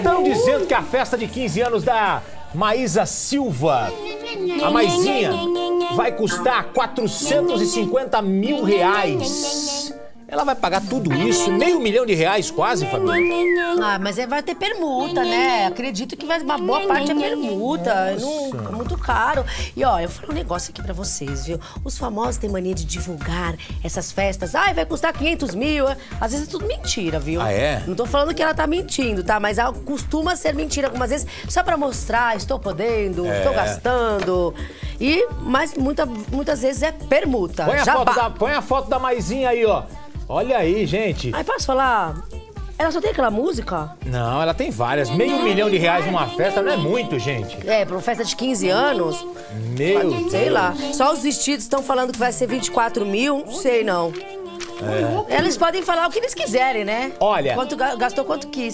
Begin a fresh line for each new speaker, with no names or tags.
Estão dizendo que a festa de 15 anos da Maísa Silva, a Maizinha, vai custar 450 mil reais. Ela vai pagar tudo isso, R$500 mil quase, Fabiana.
Ah, mas vai ter permuta, né? Acredito que uma boa parte é permuta. Não, é muito caro. E ó, eu falo um negócio aqui pra vocês, viu? Os famosos têm mania de divulgar essas festas. Ai, vai custar 500 mil. Às vezes é tudo mentira, viu?
Ah, é?
Não tô falando que ela tá mentindo, tá? Mas costuma ser mentira algumas vezes, só pra mostrar, estou podendo, estou gastando. Mas muitas vezes é permuta.
Põe a foto da Maizinha aí, ó. Olha aí, gente.
Ai, posso falar? Ela só tem aquela música?
Não, ela tem várias. R$500 mil numa festa não é muito, gente.
É, pra uma festa de 15 anos?
Meu
Sei
Deus.
lá. Só os vestidos estão falando que vai ser 24 mil, não sei não. Eles podem falar o que eles quiserem, né?
Olha...
Gastou quanto quis.